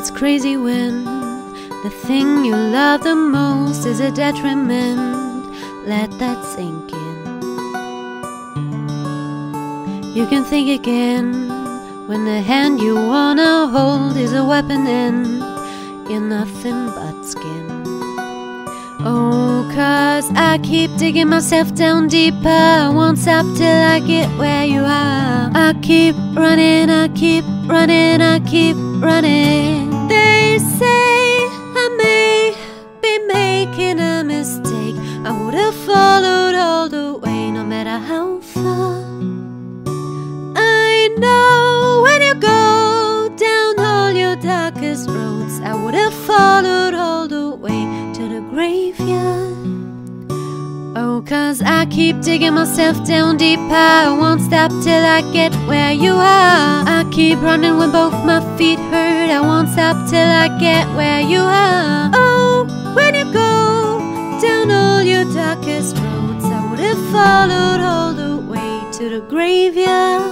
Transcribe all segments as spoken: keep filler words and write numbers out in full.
It's crazy when the thing you love the most is a detriment. Let that sink in. You can think again when the hand you wanna hold is a weapon and you're nothing but skin. Oh, cause I keep digging myself down deeper. I won't stop till I get where you are. I keep running, I keep running, I keep running. They say I may be making a mistake. I would have followed all the way, no matter how far. I know when you go down all your darkest roads, I would have followed all the way to the graveyard. Oh, cause I keep digging myself down deeper. I won't stop till I get where you are. I keep running when both my feet hurt. I won't stop till I get where you are. Oh, when you go down all your darkest roads, I would have followed all the way to the graveyard.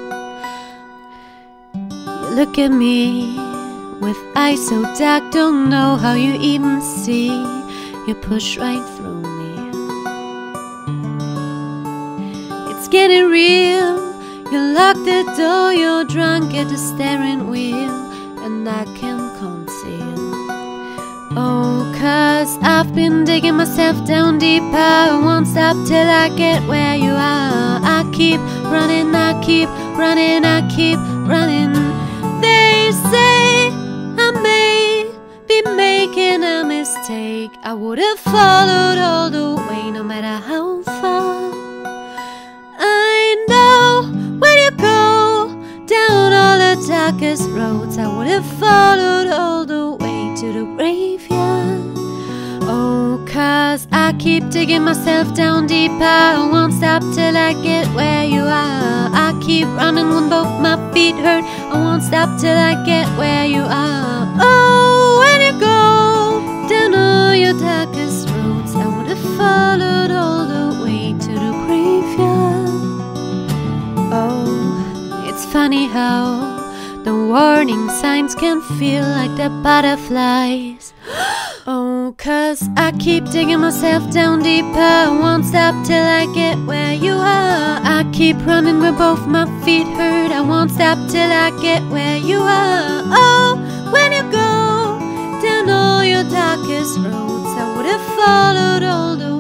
You look at me with eyes so dark, don't know how you even see. You push right through me. It's getting real. You lock the door, you're drunk at the steering wheel, and I can't conceal. Oh, cause I've been digging myself down deeper. I won't stop till I get where you are. I keep running, I keep running, I keep running. They say I may be making a mistake. I would have followed all the way, no matter how far. I know when you go down all the darkest roads, I would have followed all the way to the graveyard. Oh, cause I keep digging myself down deeper. I won't stop till I get where you are. I keep running when both my feet hurt. I won't stop till I get where you are. Oh, when you go down all your darkest roads, I would have followed all the way to the graveyard. Oh, it's funny how the warning signs can feel like the butterflies. Oh, cause I keep digging myself down deeper. I won't stop till I get where you are. I keep running where both my feet hurt. I won't stop till I get where you are. Oh, when you go down all your darkest roads, I would have followed all the